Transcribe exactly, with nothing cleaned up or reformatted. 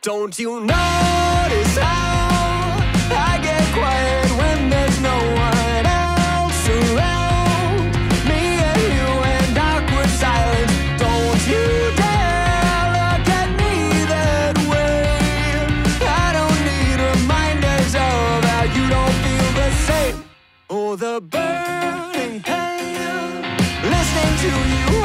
Don't you notice how I get quiet when there's no one else around? Me and you and awkward silence. Don't you dare look at me that way. I don't need reminders of how you don't feel the same. Oh, the burning pain, listening to you